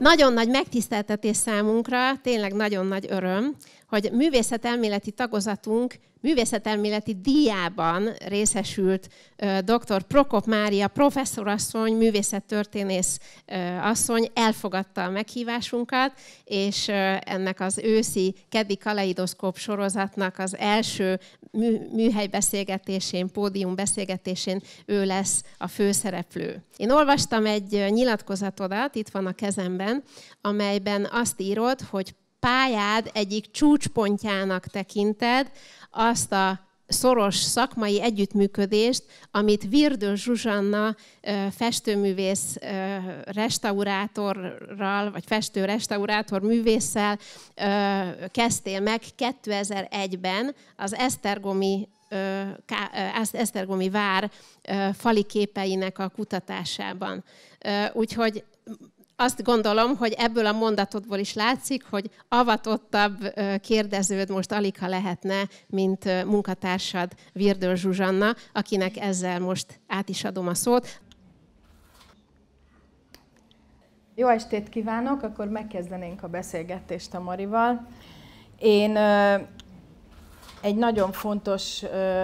Nagyon nagy megtiszteltetés számunkra, tényleg nagyon nagy öröm, hogy művészetelméleti tagozatunk művészetelméleti díjában részesült dr. Prokop Mária professzorasszony, művészettörténész asszony elfogadta a meghívásunkat, és ennek az őszi keddi kaleidoszkóp sorozatnak az első műhelybeszélgetésén, pódiumbeszélgetésén ő lesz a főszereplő. Én olvastam egy nyilatkozatodat, itt van a kezemben, amelyben azt írod, hogy pályád egyik csúcspontjának tekinted azt a szoros szakmai együttműködést, amit Virdő Zsuzsanna festőművész restaurátorral, vagy festő-restaurátor művésszel kezdtél meg 2001-ben az esztergomi vár fali képeinek a kutatásában. Úgyhogy azt gondolom, hogy ebből a mondatodból is látszik, hogy avatottabb kérdeződ most aligha lehetne, mint munkatársad Virdő Zsuzsanna, akinek ezzel most át is adom a szót. Jó estét kívánok, akkor megkezdenénk a beszélgetést a Marival. Én egy nagyon fontos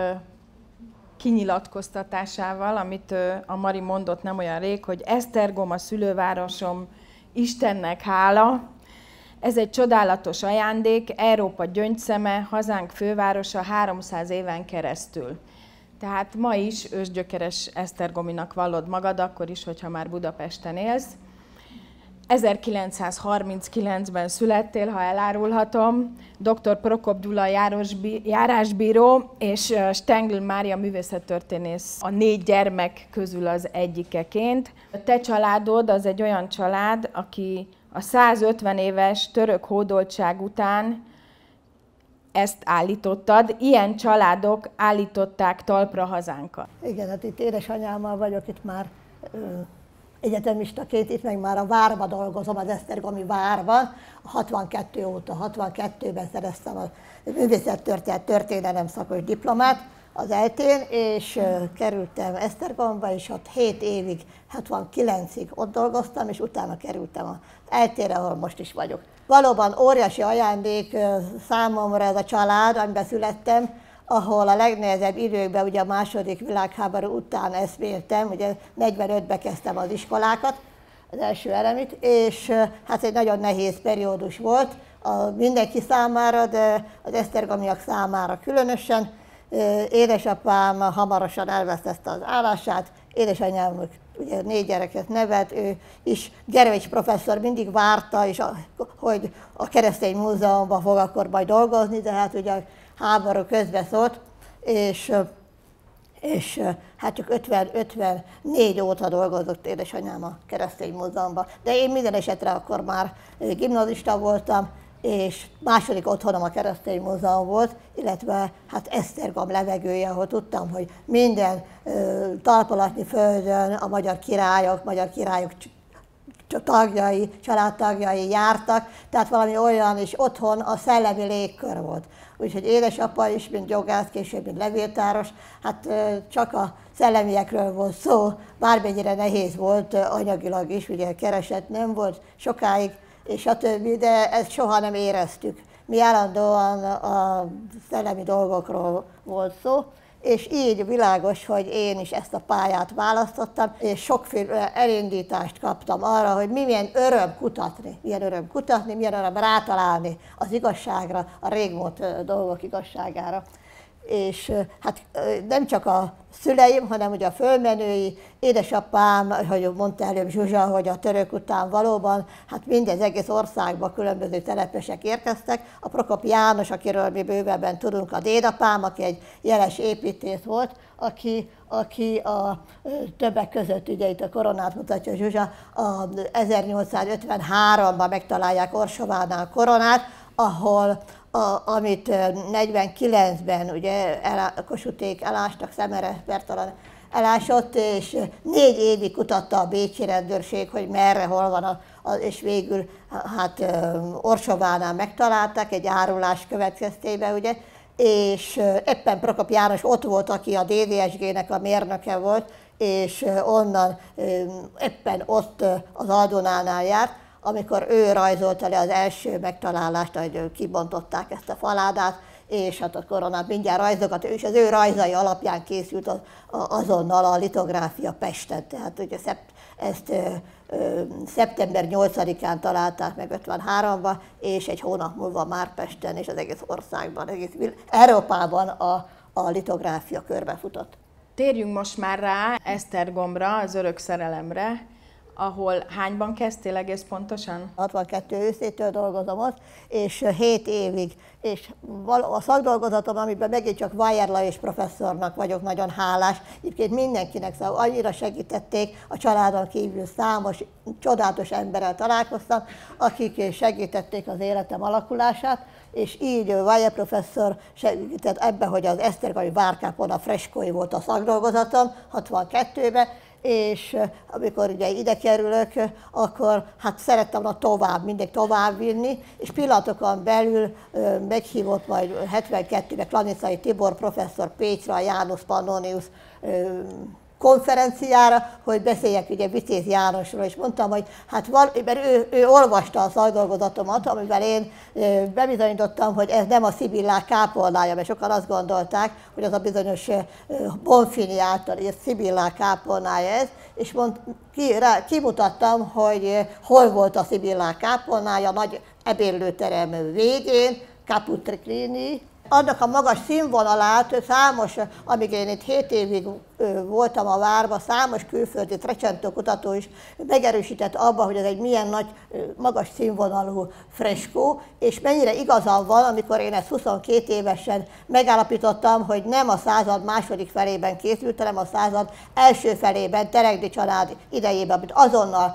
kinyilatkoztatásával, amit a Mari mondott nem olyan rég, hogy Esztergom a szülővárosom, Istennek hála. Ez egy csodálatos ajándék, Európa gyöngyszeme, hazánk fővárosa 300 éven keresztül. Tehát ma is ősgyökeres esztergominak vallod magad, akkor is, hogyha már Budapesten élsz. 1939-ben születtél, ha elárulhatom, dr. Prokop Gyula járásbíró és Stengl Mária művészettörténész a 4 gyermek közül az egyikeként. A te családod az egy olyan család, aki a 150 éves török hódoltság után ezt állítottad. Ilyen családok állították talpra hazánkat. Igen, hát itt édesanyámmal vagyok, itt már egyetemistaként, itt meg már a várban dolgozom, az esztergomi várban, 62 óta, 62-ben szereztem a művészettörténelem szakos diplomát az ELTÉn, és kerültem Esztergomba, és ott 7 évig, 79-ig ott dolgoztam, és utána kerültem az ELTÉnre, ahol most is vagyok. Valóban óriási ajándék számomra ez a család, amiben születtem, ahol a legnehezebb időkben, ugye a második világháború után eszméltem, ugye 45-ben kezdtem az iskolákat, az első elemit, és hát egy nagyon nehéz periódus volt mindenki számára, de az esztergomiak számára különösen. Édesapám hamarosan elvesztette az állását, édesanyám ugye 4 gyereket nevet, ő is Gerevics professzor mindig várta, és hogy a Keresztény Múzeumban fog akkor majd dolgozni, de hát ugye háború közbeszólt, és hát csak 54 óta dolgozott édesanyám a Keresztény Múzeumban. De én minden esetre akkor már gimnazista voltam, és második otthonom a Keresztény Múzeum volt, illetve hát Esztergom levegője, ahol tudtam, hogy minden talpalatnyi földön a magyar királyok tagjai, családtagjai jártak, tehát valami olyan, és otthon a szellemi légkör volt. Úgyhogy édesapa is, mint jogász, később, mint levéltáros, hát csak a szellemiekről volt szó, bármennyire nehéz volt anyagilag is, ugye kereset nem volt sokáig, és a többi, de ezt soha nem éreztük. Mi állandóan a szellemi dolgokról volt szó, és így világos, hogy én is ezt a pályát választottam, és sokféle elindítást kaptam arra, hogy milyen öröm kutatni, milyen öröm rátalálni az igazságra, a régmúlt dolgok igazságára. És hát nem csak a szüleim, hanem ugye a fölmenői, édesapám, hogy mondta előbb Zsuzsa, hogy a török után valóban, hát mindez egész országban különböző telepesek érkeztek. A Prokop János, akiről mi bővebben tudunk, a dédapám, aki egy jeles építész volt, aki a többek között, ugye itt a koronát mutatja Zsuzsa, a 1853-ban megtalálják Orsovánál a koronát, ahol amit 49-ben ugye Kossuthék elástak, Szemere Bertalan elásott, és 4 évig kutatta a bécsi rendőrség, hogy merre, hol van, és végül hát Orsovánál megtalálták egy árulás következtében, ugye, és éppen Prokop János ott volt, aki a DDSG-nek a mérnöke volt, és onnan éppen ott az Aldonánál járt, amikor ő rajzolta le az első megtalálást, hogy kibontották ezt a faládát, és hát a koronát mindjárt rajzokat, és az ő rajzai alapján készült azonnal a litográfia Pesten. Tehát ugye ezt szeptember 8-án találták meg 53-ban, és egy hónap múlva már Pesten és az egész országban, egész Európában a litográfia körbefutott. Térjünk most már rá Esztergomra, az örök szerelemre, ahol hányban kezdtél egész pontosan? 62 őszétől dolgozom ott, és 7 évig. És a szakdolgozatom, amiben megint csak Weyer Lajos professzornak vagyok nagyon hálás, egyébként mindenkinek, szóval annyira segítették, a családon kívül számos csodálatos emberrel találkoztam, akik segítették az életem alakulását, és így Weyer professzor segített ebben, hogy az esztergomi várkápon a freskói volt a szakdolgozatom 62-ben, és amikor ugye ide kerülök, akkor hát szerettem volna mindig tovább vinni, és pillanatokon belül meghívott majd 72-ben Klanicai Tibor professzor Pécsre, a János Pannonius konferenciára, hogy beszéljek ugye Vitéz Jánosról, és mondtam, hogy hát mert ő olvasta a szakdolgozatomat, amivel én bebizonyítottam, hogy ez nem a Szibillák kápolnája, mert sokan azt gondolták, hogy az a bizonyos Bonfini által írt Szibillák kápolnája ez, és kimutattam, hogy hol volt a Szibillák kápolnája, nagy ebédlőterem végén, Caput Triclini. Annak a magas színvonalát számos, amíg én itt 7 évig voltam a várban, számos külföldi Trecento kutató is megerősített abban, hogy ez egy milyen nagy, magas színvonalú freskó, és mennyire igazam van, amikor én ezt 22 évesen megállapítottam, hogy nem a század második felében készült, hanem a század első felében, Teregdi család idejében, amit azonnal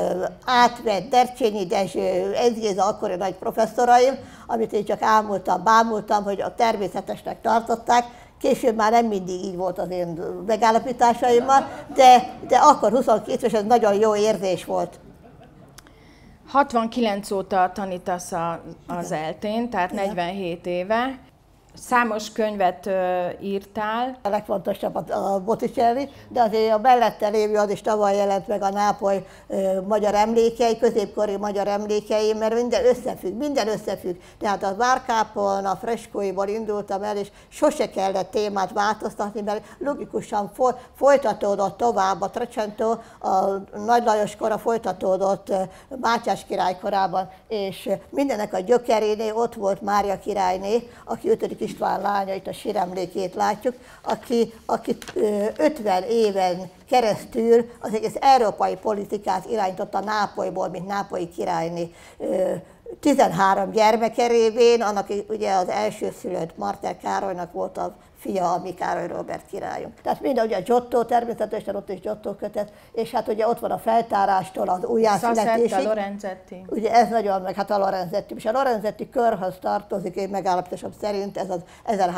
átvett Dercsényi Dezső, Ezgéza akkori nagy professzoraim, amit én csak bámultam, hogy a természetesnek tartották. Később már nem mindig így volt az én megállapításaimmal, de akkor 22 éves, ez nagyon jó érzés volt. 69 óta tanítasz az ELTE-n, tehát 47 éve. Számos könyvet írtál. A legfontosabb a Botticelli, de azért a mellette lévő az is tavaly jelent meg, a Nápoly magyar emlékei, középkori magyar emlékei, mert minden összefügg. Tehát a várkápon, a freskóiból indultam el, és sose kellett témát változtatni, mert logikusan folytatódott tovább a Trecento, a Nagy Lajos kora folytatódott Mátyás király korában, és mindennek a gyökerénél ott volt Mária királyné, aki 5. István lánya, itt a síremlékét látjuk, aki 50 éven keresztül az egész európai politikát irányította Nápolyból, mint nápolyi királyné. 13 gyermeke révén, annak ugye az elsőszülött Martel Károlynak volt a fia, a mi Károly Róbert királyunk. Tehát minden ugye a Giotto, természetesen ott is Giotto kötet, és hát ugye ott van a feltárástól az újjászületésig. Sasetta, Lorenzetti. Ugye ez nagyon, meg hát a Lorenzetti. És a Lorenzetti körhöz tartozik, én megállapításom szerint ez az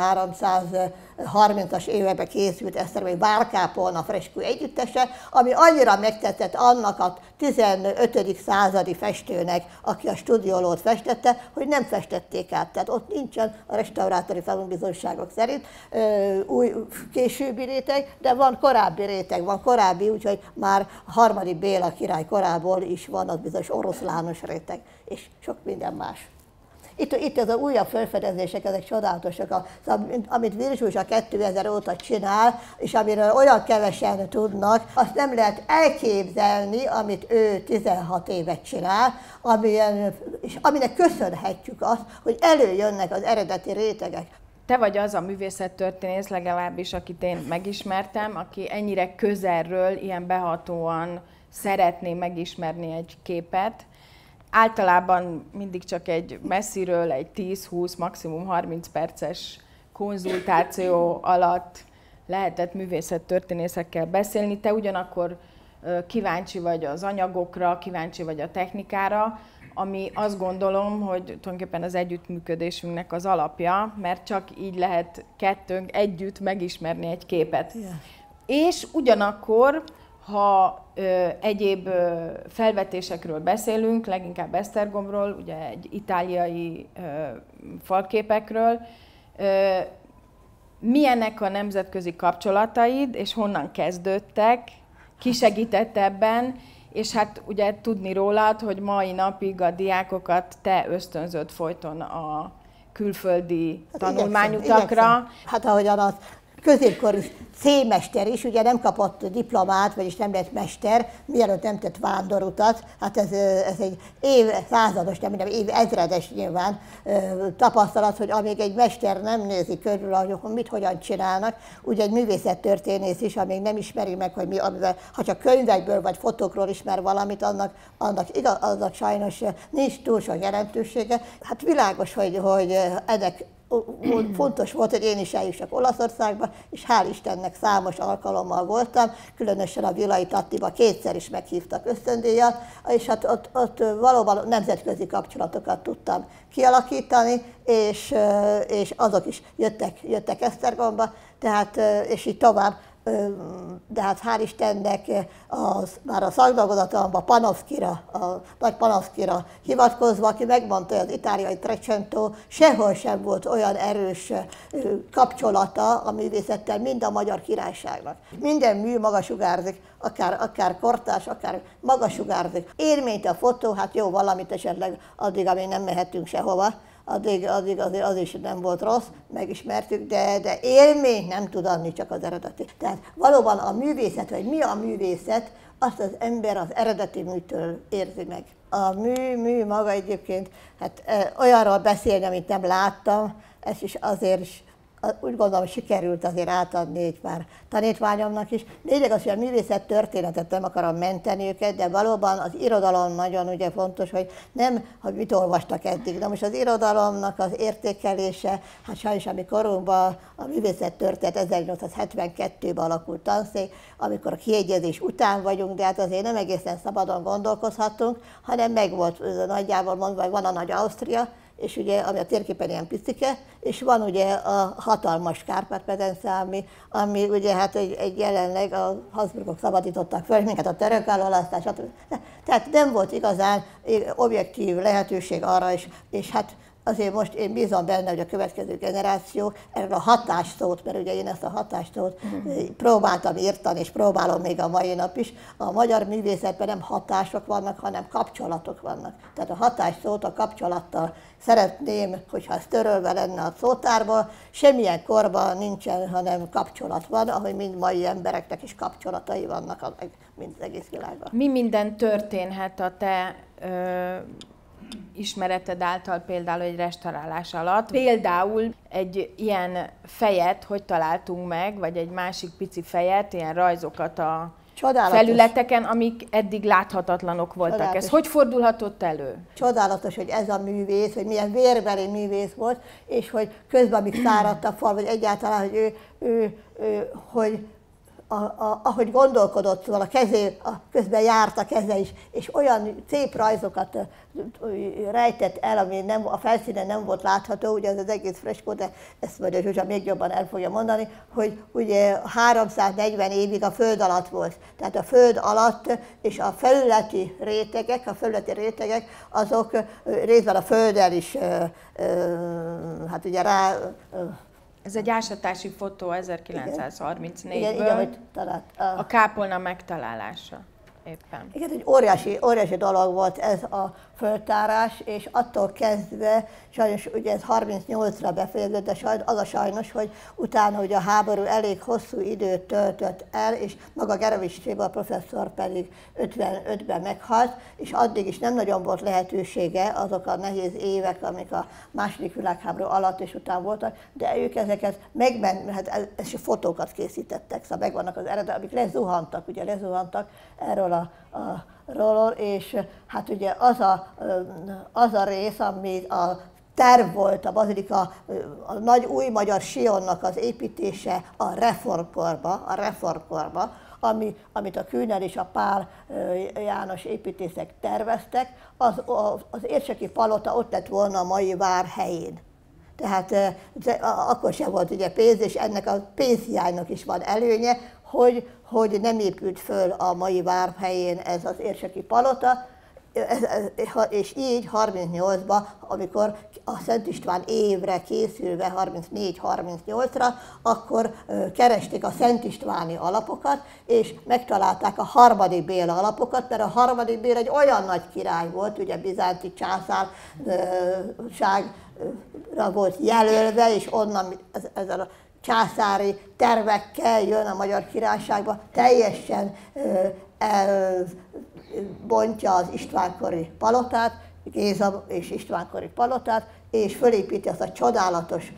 1330-as években készült esztergomi várkápolna a freskó együttese, ami annyira megtetett annak a 15. századi festőnek, aki a Studiolót festette, hogy nem festették át. Tehát ott nincsen a restaurátori tanúbizonyságok szerint új későbbi réteg, de van korábbi réteg, úgyhogy már harmadik Béla király korából is van az bizonyos oroszlános réteg, és sok minden más. Itt ez az újabb felfedezések, ezek csodálatosak, amit Virzsús a 2000 óta csinál, és amiről olyan kevesen tudnak, azt nem lehet elképzelni, amit ő 16 évet csinál, és aminek köszönhetjük azt, hogy előjönnek az eredeti rétegek. Te vagy az a művészettörténész, legalábbis akit én megismertem, aki ennyire közelről, ilyen behatóan szeretné megismerni egy képet. Általában mindig csak egy messziről, egy 10-20, maximum 30 perces konzultáció alatt lehetett művészettörténészekkel beszélni. Te ugyanakkor kíváncsi vagy az anyagokra, kíváncsi vagy a technikára, ami azt gondolom, hogy tulajdonképpen az együttműködésünknek az alapja, mert csak így lehet kettőnk együtt megismerni egy képet. Yeah. És ugyanakkor, ha egyéb felvetésekről beszélünk, leginkább Esztergomról, ugye egy itáliai falképekről, milyenek a nemzetközi kapcsolataid, és honnan kezdődtek, ki segített ebben, És hát ugye tudni rólad, hogy mai napig a diákokat te ösztönzöd folyton a külföldi tanulmányutakra. Igyekszem. Hát ahogyan az középkori C-mester is, ugye nem kapott diplomát, vagyis nem lett mester, mielőtt nem tett vándorutat. Hát ez egy évszázados, nem évezredes nyilván tapasztalat, hogy amíg egy mester nem nézi körül, hogy mit hogyan csinálnak, ugye egy művészettörténész is, amíg nem ismeri meg, hogy mi, amivel, ha csak könyvekből vagy fotókról ismer valamit, annak sajnos nincs túl sok jelentősége. Hát világos, hogy ennek fontos volt, hogy én is eljussak Olaszországba, és hál' Istennek számos alkalommal voltam, különösen a Villai Tattiba kétszer is meghívtak ösztöndíjat, és hát ott valóban nemzetközi kapcsolatokat tudtam kialakítani, és azok is jöttek Esztergomba, tehát, és így tovább. De hát hál' Istennek már a szakdolgozatomban nagy Panofskira hivatkozva, aki megmondta, hogy az itáliai Trecento sehol sem volt olyan erős kapcsolata a művészettel, mint a Magyar Királyságnak. Minden mű maga sugárzik, akár kortárs, akár maga sugárzik. Élményt a fotó, hát jó, valamit esetleg addig, amíg nem mehetünk sehova, addig az is nem volt rossz, megismertük, de élményt nem tud adni, csak az eredeti. Tehát valóban a művészet, vagy mi a művészet, azt az ember az eredeti műtől érzi meg. A mű maga egyébként, hát olyanról beszélni, amit nem láttam, ezt is azért is úgy gondolom, sikerült azért átadni egy pár tanítványomnak is. Lényeg az, hogy a művészet történetet nem akarom menteni őket, de valóban az irodalom nagyon ugye fontos, hogy nem, hogy mit olvastak eddig, de most az irodalomnak az értékelése, hát sajnos a mi korunkban a művészet történet 1872-ben alakult tanszék, amikor a kiegyezés után vagyunk, de hát azért nem egészen szabadon gondolkozhatunk, hanem megvolt nagyjából mondva, hogy van a Nagy Ausztria, és ugye, ami a térképen ilyen picike, és van ugye a hatalmas Kárpát-medence, ami ugye hát egy jelenleg a Habsburgok szabadítottak föl, minket a török elhalasztás, tehát nem volt igazán objektív lehetőség arra, és hát azért most én bízom benne, hogy a következő generáció erről a hatásszót, mert ugye én ezt a hatásszót próbáltam írtani, és próbálom még a mai nap is. A magyar művészetben nem hatások vannak, hanem kapcsolatok vannak. Tehát a hatásszót a kapcsolattal szeretném, hogyha ez törölve lenne a szótárból, semmilyen korban nincsen, hanem kapcsolat van, ahogy mind mai embereknek is kapcsolatai vannak, mint az egész világban. Mi minden történhet a te ismereted által például egy restaurálás alatt? Például egy ilyen fejet, hogy találtunk meg, vagy egy másik pici fejet, ilyen rajzokat a felületeken, amik eddig láthatatlanok voltak. Csodálatos. Ez hogy fordulhatott elő? Csodálatos, hogy ez a művész, hogy milyen vérbeli művész volt, és hogy közben, amíg száradt a fal, vagy egyáltalán, hogy hogy ahogy gondolkodott, szóval a kezé, közben járt a keze is, és olyan szép rajzokat rejtett el, ami nem, a felszínen nem volt látható, ugye ez az egész freskó, de ezt majd a Zsuzsa még jobban el fogja mondani, hogy ugye 340 évig a föld alatt volt. Tehát a föld alatt és a felületi rétegek, azok részben a földdel is, hát ugye rá... Ez egy ásatási fotó 1934-ből, igen, a kápolna megtalálása éppen. Igen, egy óriási dolog volt ez a földtárás, és attól kezdve, sajnos ugye ez 38-ra befejeződött, de az a sajnos, hogy utána ugye a háború elég hosszú időt töltött el, és maga Gerovics Tibor professzor pedig 55-ben meghalt, és addig is nem nagyon volt lehetősége, azok a nehéz évek, amik a második világháború alatt és után voltak, de ők ezeket hát és fotókat készítettek, szóval megvannak az eredet, amik lezuhantak erről ról, és hát ugye az a rész, ami a terv volt, a bazilika, a nagy új magyar sionnak az építése a reformkorba, amit a Kühner és a Pál János építészek terveztek, az érseki palota ott lett volna a mai vár helyén. Tehát akkor sem volt ugye pénz, és ennek a pénzhiánynak is van előnye, hogy nem épült föl a mai vár helyén ez az érseki palota, és így 38-ban, amikor a Szent István évre készülve, 34-38-ra, akkor keresték a Szent Istváni alapokat, és megtalálták a Harmadik Béla alapokat, mert a Harmadik Béla egy olyan nagy király volt, ugye bizánci császárságra volt jelölve, és onnan ezzel a császári tervekkel jön a Magyar Királyságba, teljesen elbontja az istvánkori palotát, Géza és istvánkori palotát, és fölépíti azt a csodálatos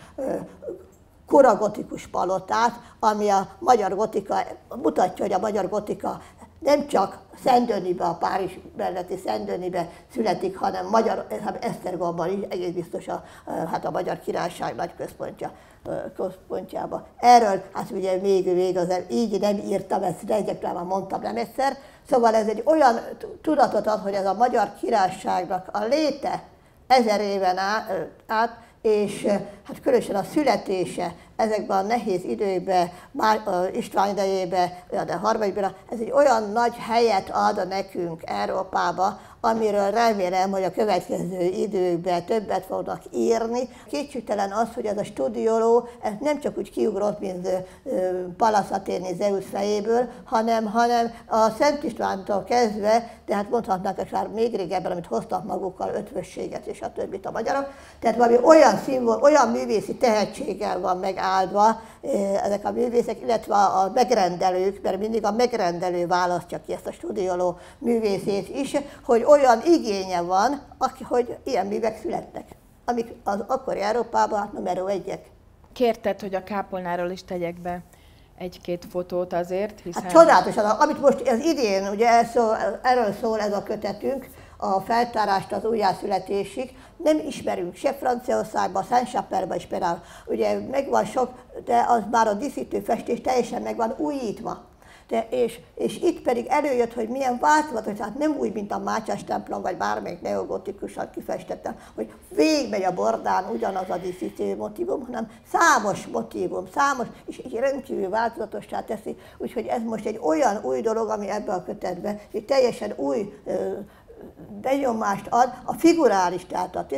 koragotikus palotát, ami a magyar gotika, mutatja, hogy a magyar gotika nem csak Szent-Denisbe, a Párizs melletti Szent-Denisbe születik, hanem Esztergomban is, egész biztos a Magyar Királyság nagy központjába. Erről, hát ugye még az így nem írtam, ezt már mondtam nem egyszer, szóval ez egy olyan tudatot ad, hogy ez a Magyar Királyságnak a léte 1000 éven át, és hát különösen a születése ezekben a nehéz időkben, István idejében, de harmadikban, ez egy olyan nagy helyet ad nekünk Európába, amiről remélem, hogy a következő időkben többet fognak írni. Kétségtelen az, hogy ez a studioló, ez nem csak úgy kiugrott, mint Pallas Athéni Zeusz fejéből, hanem a Szent Istvántól kezdve, de hát mondhatnák akár még régebben, amit hoztak magukkal, ötvösséget és a többit a magyarok. Tehát valami olyan színvonal, olyan művészi tehetséggel van megáldva ezek a művészek, illetve a megrendelők, mert mindig a megrendelő választja ki ezt a studioló művészét is, hogy olyan igénye van, hogy ilyen művek születnek, amik az akkori Európában numero 1-ek. Kérted, hogy a kápolnáról is tegyek be egy-két fotót azért, hiszen... Hát csodálatos, amit most az idén, ugye erről szól ez a kötetünk, a feltárást az újjászületésig. Nem ismerünk se Franciaországban, Saint-Chapelle-ben is például, ugye megvan sok, de az már a díszítő festés teljesen meg van újítva. És itt pedig előjött, hogy milyen változatos, tehát nem úgy, mint a Mátyás templom, vagy bármelyik neogotikusan kifestettem, hogy végigmegy a bordán ugyanaz a díszítő motívum, hanem számos motívum, és egy rendkívül változatossá teszi. Úgyhogy ez most egy olyan új dolog, ami ebbe a kötetben egy teljesen új benyomást ad, a figurális, tehát a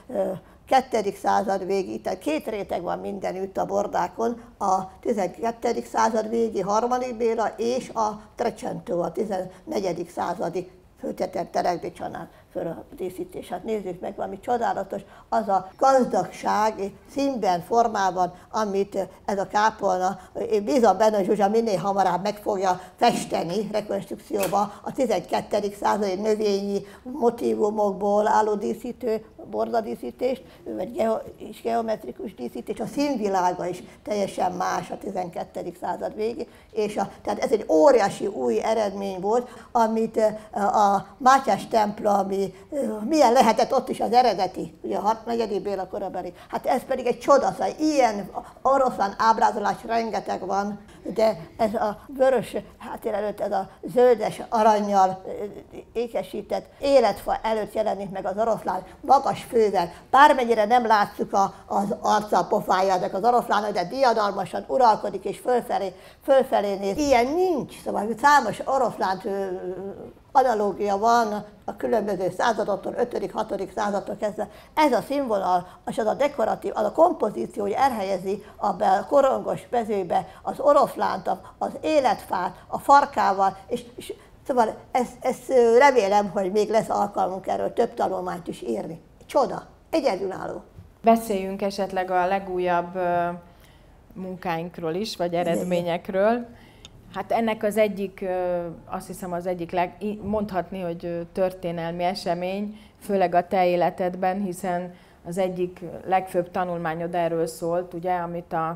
12. század végi, tehát 2 réteg van mindenütt a bordákon, a 12. század végi Harmadik Béla és a Trecento, a 14. századi föltetett Teregdi család földíszítés. Hát nézzük meg, valami csodálatos, az a gazdagság színben, formában, amit ez a kápolna, én bízom benne, hogy Zsuzsa minél hamarabb meg fogja festeni rekonstrukcióba a 12. századi növényi motívumokból álló díszítő, bordadíszítést, vagy geometrikus díszítés, a színvilága is teljesen más a 12. század végén, és tehát ez egy óriási új eredmény volt, amit a Mátyás templomi, milyen lehetett ott is az eredeti, ugye a 4. Béla korabeli, hát ez pedig egy csoda, szóval ilyen oroszlán ábrázolás rengeteg van, de ez a vörös háttér előtt, ez a zöldes arannyal ékesített életfa előtt jelenik meg az oroszlán magas fővel. Bármennyire nem látszuk az arca, a pofájának az oroszlán, de diadalmasan uralkodik és fölfelé néz. Ilyen nincs, szóval számos oroszlán analógia van a különböző századoktól, 5.-6. századtól kezdve. Ez a színvonal, és az a dekoratív, az a kompozíció, hogy elhelyezi a korongos mezőbe az oroszlánt, az életfát, a farkával, és szóval ezt remélem, hogy még lesz alkalmunk erről több tanulmányt is írni. Csoda, egyedülálló. Beszéljünk esetleg a legújabb munkáinkról is, vagy eredményekről. Hát ennek az egyik, azt hiszem az egyik mondhatni, hogy történelmi esemény, főleg a te életedben, hiszen az egyik legfőbb tanulmányod erről szólt, ugye, amit a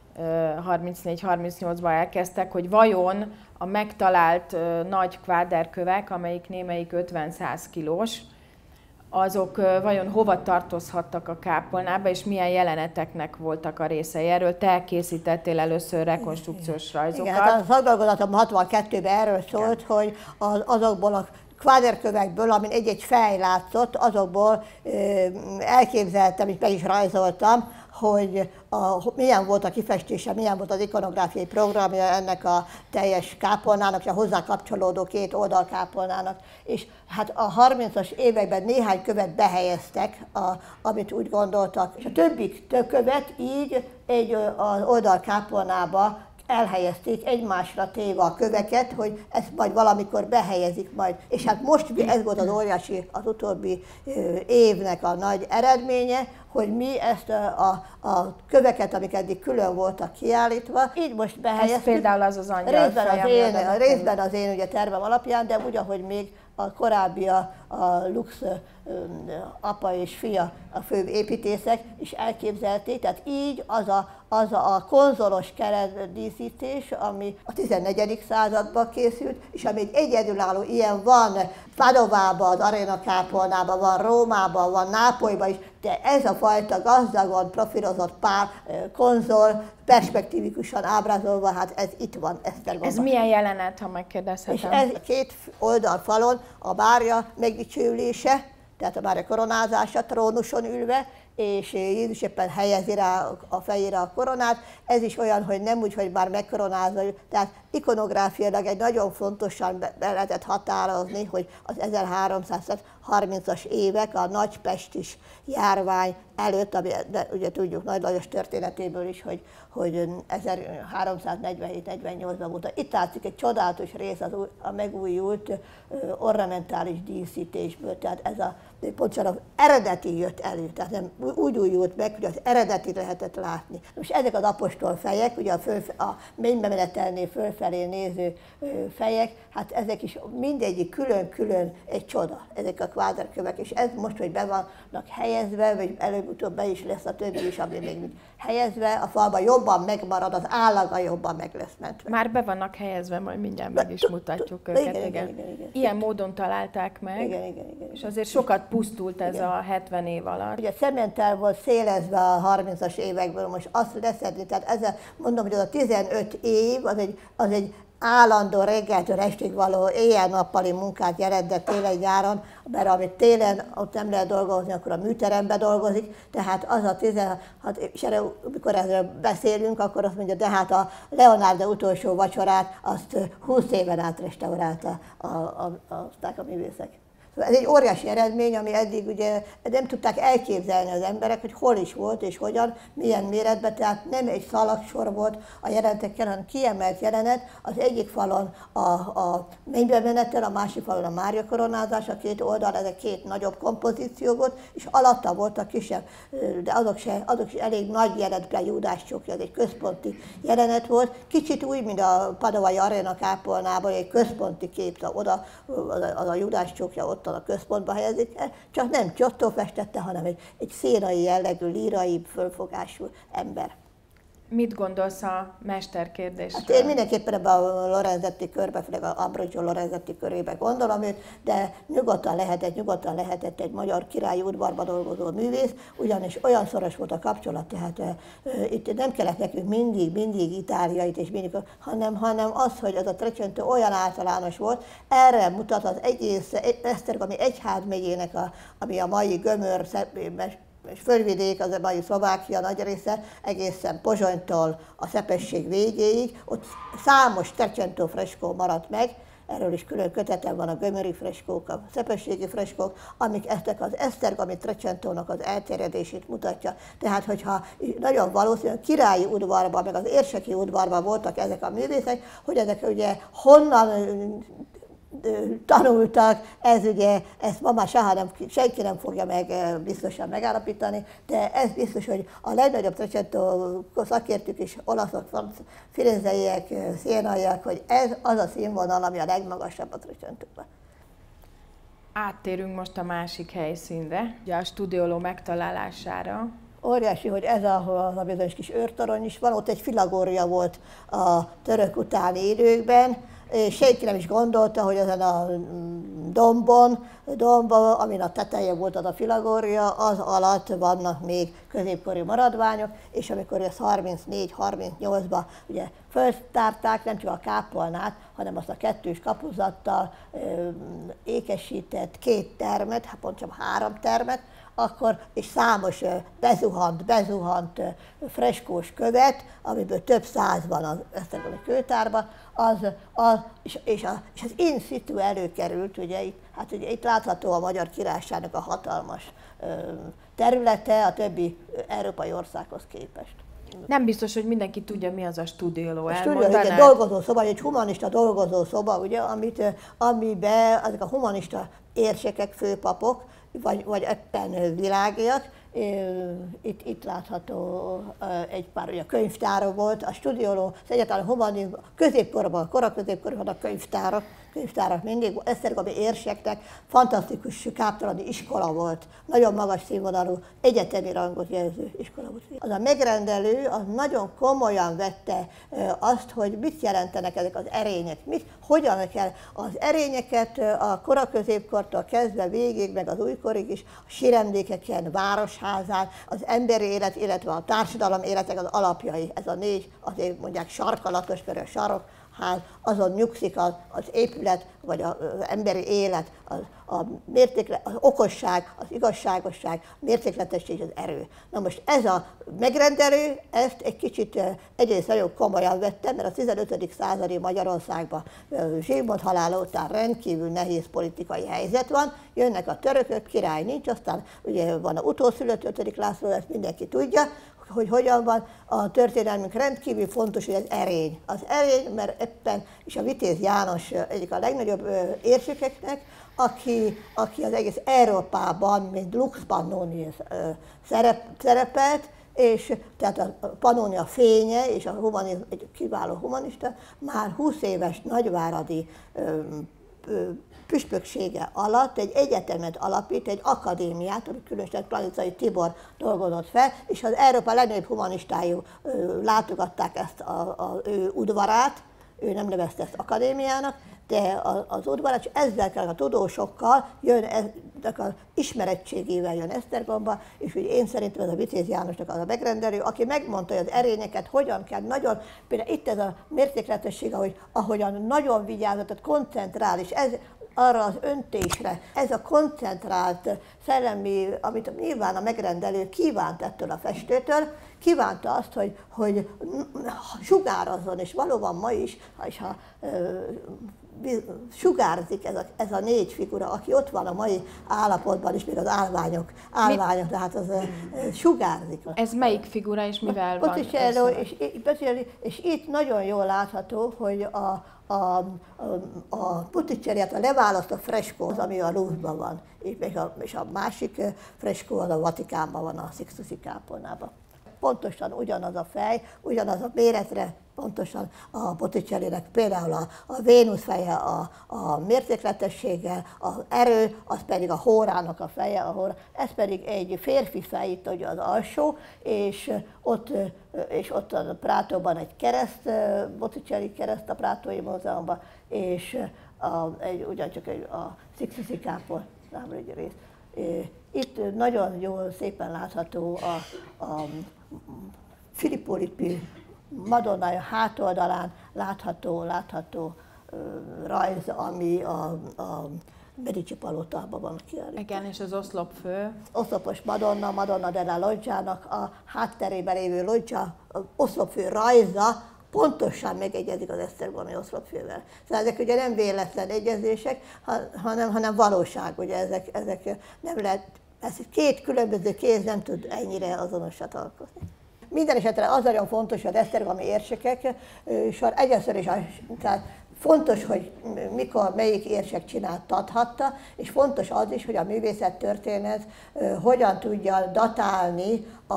34-38-ban elkezdtek, hogy vajon a megtalált nagy kváderkövek, amelyik némelyik 50-100 kilós, azok vajon hova tartozhattak a kápolnába, és milyen jeleneteknek voltak a részei. Erről te készítettél először rekonstrukciós rajzokat. Igen, hát a szakdolgozatom 62-ben erről szólt, hogy azokból a kvádrkövekből, amin egy-egy fej látszott, azokból elképzeltem, és meg is rajzoltam, hogy milyen volt a kifestése, milyen volt az ikonográfiai programja ennek a teljes kápolnának, és a hozzá kapcsolódó két oldalkápolnának. És hát a 30-as években néhány követ behelyeztek, amit úgy gondoltak, és a többi követ így az oldalkápolnába elhelyezték egymásra téve a köveket, hogy ezt majd valamikor behelyezik majd. És hát most ez volt az óriási, az utóbbi évnek a nagy eredménye, hogy mi ezt a köveket, amik eddig külön voltak kiállítva, így most behelyeztük. Ez például az angyalfej, részben az én ugye tervem alapján, de úgy, ahogy még a korábbi a Lux apa és fia, a főbb építészek is elképzelték, tehát így az a konzolos keretdíszítés, ami a 14. században készült, és ami egy egyedülálló ilyen van Padovában, az Arena kápolnában, van Rómában, van Nápolyban is, de ez a fajta gazdagon profilozott pár konzol, perspektívikusan ábrázolva, hát ez itt van Esztergomban. Ez milyen jelenet, ha megkérdezhetem? És ez két oldalfalon a Mária megdicsőülése, tehát a Mária koronázása, trónuson ülve, és Jézus éppen helyezi rá a fejére a koronát. Ez is olyan, hogy nem úgy, hogy már megkoronázva, tehát ikonográfiailag egy nagyon fontosan be lehetett határozni, hogy az 1330-as évek, a nagypestis járvány előtt, ami ugye tudjuk Nagy Lajos történetéből is, hogy 1347-48-ban volt. Itt látszik egy csodálatos rész a megújult ornamentális díszítésből, tehát ez pontosan az eredeti jött elő, tehát nem úgy újult meg, hogy az eredeti lehetett látni. Most ezek az apostolfejek, ugye a mennybe menetelnél fölfelé néző fejek, hát ezek is mindegyik külön-külön egy csoda, ezek a kvádrkövek, és ez most, hogy be vannak helyezve, vagy előbb-utóbb be is lesz a többi is, ami még helyezve, a falban jobban megmarad, az állaga jobban meg lesz mentve. Már be vannak helyezve, majd mindjárt meg is mutatjuk őket. Igen. Ilyen módon találták meg, igen. És azért sokat pusztult ez a 70 év alatt. Ugye cementtel volt szélezve a 30-as évekből, most azt leszedni, tehát ezzel mondom, hogy az a 15 év, az egy állandó reggeltől estig való éjjel-nappali munkát jelent, de télen-nyáron, mert amit télen ott nem lehet dolgozni, akkor a műteremben dolgozik, tehát az a 16, és erre, amikor erről beszélünk, akkor azt mondja, de hát a Leonardo utolsó vacsorát azt 20 éven át restaurálta a művészek. Szóval ez egy óriási eredmény, ami eddig ugye nem tudták elképzelni az emberek, hogy hol is volt és hogyan, milyen méretben, tehát nem egy szalagsor volt a jelenetekkel, hanem kiemelt jelenet, az egyik falon a mennybe menetel, a másik falon a Mária koronázás, a két oldal, ezek két nagyobb kompozíció volt, és alatta voltak kisebb, de azok is elég nagy jelenetben Júdás csokja, ez egy központi jelenet volt, kicsit úgy, mint a Padovai Arena kápolnában, egy központi kép, oda az a Júdás csokja ott a központba helyezik el, csak nem Giotto festette, hanem egy szénai jellegű, lírai, fölfogású ember. Mit gondolsz a mesterkérdésről? Hát én mindenképpen ebben a Lorenzetti körbe, főleg a Ambrogio Lorenzetti körébe gondolom őt, de nyugodtan lehetett egy magyar királyi udvarban dolgozó művész, ugyanis olyan szoros volt a kapcsolat, tehát itt nem kellett nekünk mindig itáliait, és mindig, hanem az, hogy ez a Trecento olyan általános volt, erre mutat az egész esztergomi egyházmegyének, ami a mai Gömör, és fölvidék, az a mai Szlovákia nagy része, egészen Pozsonytól a Szepesség végéig, ott számos Trecento freskó maradt meg, erről is külön kötetem van, a gömöri freskók, a szepességi freskók, amik eztek az esztergomi Trecentónak az elterjedését mutatja. Tehát, hogyha nagyon valószínűleg a királyi udvarban, meg az érseki udvarban voltak ezek a művészek, hogy ezek ugye honnan tanultak, ezt ma már senki nem fogja biztosan megállapítani, de ez biztos, hogy a legnagyobb Trecento szakértők is olaszok, firenzeiek, szienaiak, hogy ez az a színvonal, ami a legmagasabb a Trecentóban. Áttérünk most a másik helyszínre, ugye a Studioló megtalálására. Óriási, hogy ez a bizonyos kis őrtorony is van, ott egy filagória volt a török utáni időkben, és senki nem is gondolta, hogy ezen a dombon, amin a teteje volt az a filagória, az alatt vannak még középkori maradványok, és amikor ezt 34-38-ban ugye feltárták, nem csak a kápolnát, hanem azt a kettős kapuzattal ékesített 2 termet, hát pontosan 3 termet, akkor, és számos bezuhant freskós követ, amiből több 100 van az esztergomi kőtárban, és az in situ előkerült, ugye itt látható a Magyar Királyságnak a hatalmas területe a többi európai országhoz képest. Nem biztos, hogy mindenki tudja, mi az a stúdióló. A stúdióló, egy dolgozószoba, egy humanista dolgozószoba, ugye, amiben ezek a humanista érsekek, főpapok, vagy éppen világiak. Itt látható egy pár ugye, könyvtára volt, a stúdióló, az egyáltalán humanizmus, középkorban, koraközépkorban a könyvtárak mindig, esztergomi érseknek fantasztikus káptalani iskola volt, nagyon magas színvonalú, egyetemi rangot jelző iskola volt. Az a megrendelő az nagyon komolyan vette azt, hogy mit jelentenek ezek az erények, hogyan kell az erényeket a koraközépkortól kezdve végig, meg az újkorig is, a síremlékeken, városházán, az emberi élet, illetve a társadalom életek az alapjai. Ez a 4, azért mondják sarkalatos, mert a sarokház, azon nyugszik az épület, vagy az emberi élet, az okosság, az igazságosság, a mértékletesség és az erő. Na most ez a megrendelő, ezt egy kicsit egyrészt nagyon komolyan vette, mert a 15. századi Magyarországban Zsigmond halála után rendkívül nehéz politikai helyzet van, jönnek a törökök, király nincs, aztán ugye van a utószülött 5. László, ezt mindenki tudja, hogy hogyan van a történelmünk rendkívül fontos, hogy az erény. Az erény, mert éppen, és a Vitéz János egyik a legnagyobb érsekeknek, aki az egész Európában, mint Lux Pannonius szerepelt, és tehát a Pannonia fénye, és egy kiváló humanista, már 20 éves nagyváradi püspöksége alatt egy egyetemet alapít, egy akadémiát, amit különösen Klanicai Tibor dolgozott fel, és az Európa legnagyobb humanistái látogatták ezt az ő udvarát, ő nem nevezte ezt akadémiának, de az udvarát, és ezzel a tudósokkal jön, az ismerettségével jön Esztergomba, és úgy én szerintem ez a Vitéz Jánosnak az a megrendelő, aki megmondta, hogy az erényeket hogyan kell nagyon, például itt ez a mértékletesség, ahogyan nagyon vigyázott, koncentrál, és ez arra az öntésre, ez a koncentrált szellemi, amit nyilván a megrendelő kívánt ettől a festőtől, kívánta azt, hogy sugározzon, és valóban ma is, ha sugárzik ez a 4 figura, aki ott van a mai állapotban is, még az állványok, tehát az sugárzik. Ez melyik figura és mivel van? És itt nagyon jól látható, hogy a Botticelli, a leválasztott freskó az, ami a Louvre-ban van, és a másik freskó az a Vatikánban van, a Sixtusi kápolnában. Pontosan ugyanaz a fej, ugyanaz a méretre, pontosan a Botticellinek például a Vénusz feje a mértékletességgel, az erő, az pedig a Hórának a feje, ez pedig egy férfi fej, itt ugye az alsó, és ott a Prátóban egy kereszt, Botticelli kereszt a Prátói Múzeumban, és ugyancsak a Sixtusi kápolnában egy rész. Itt nagyon jól szépen látható a Filippo Lippi Madonnája hátoldalán látható rajz, ami a Medici palotában van kiállítva. Igen, és az oszlopfő. Oszlopos Madonna della Loggiának a hátterében lévő loggia, oszlopfő rajza pontosan megegyezik az esztergomi oszlopfővel. Szóval ezek ugye nem véletlen egyezések, hanem valóság, ugye ezek nem lehet, ez 2 különböző kéz nem tud ennyire azonosat alkotni. Minden esetre az nagyon fontos, hogy az esztergomi érsekek, egyszerűen is tehát fontos, hogy mikor melyik érsek csináltathatta, és fontos az is, hogy a művészettörténet hogyan tudja datálni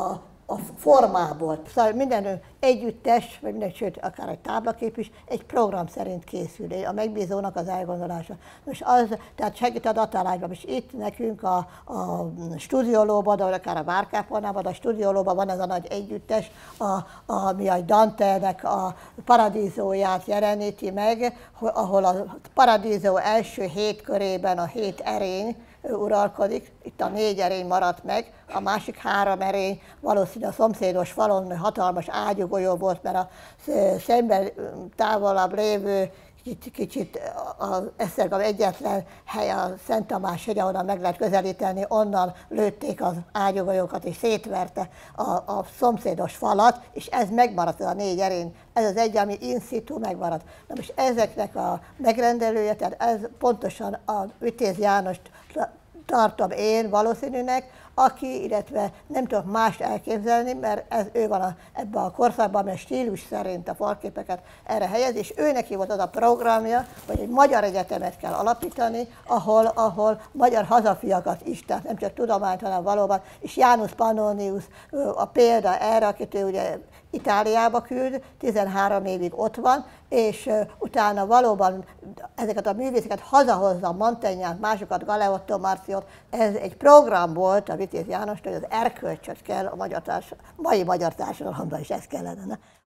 a formából. Szóval minden együttes, vagy minden, sőt, akár egy táblakép is egy program szerint készül, a megbízónak az elgondolása. Most az, tehát segít a datálásban, és itt nekünk a stúdiólóban, vagy akár a Várkápolnában, a stúdiólóban van ez a nagy együttes, ami a Dante-nek a Paradízóját jeleníti meg, ahol a Paradízó első 7 körében a 7 erény uralkodik, itt a 4 erény maradt meg, a másik 3 erény valószínűleg a szomszédos falon hatalmas ágyúgolyó volt, mert a szemben távolabb lévő kicsit Esztergom egyetlen hely a Szent Tamás hegy, ahonnan meg lehet közelíteni, onnan lőtték az ágyúgolyókat és szétverte a szomszédos falat, és ez megmaradt, ez a 4 erény. Ez az egy, ami in situ megmaradt. Na most ezeknek a megrendelője, tehát ez pontosan a Vitéz Jánost tartom én valószínűnek, aki, illetve nem tudok mást elképzelni, mert ő van ebben a korszakban, mert stílus szerint a falképeket erre helyez, és ő neki volt az a programja, hogy egy magyar egyetemet kell alapítani, ahol magyar hazafiakat is, tehát nem csak tudományt, hanem valóban, és Janus Pannonius a példa erre, akit ő ugye Itáliába küld, 13 évig ott van, és utána valóban ezeket a művészeket hazahozza, Mantegnát, másokat, Galeotto Marciót. Ez egy program volt a Vitéz Jánosnak, hogy az erkölcsöt kell a mai magyar társadalomban is ez kellene.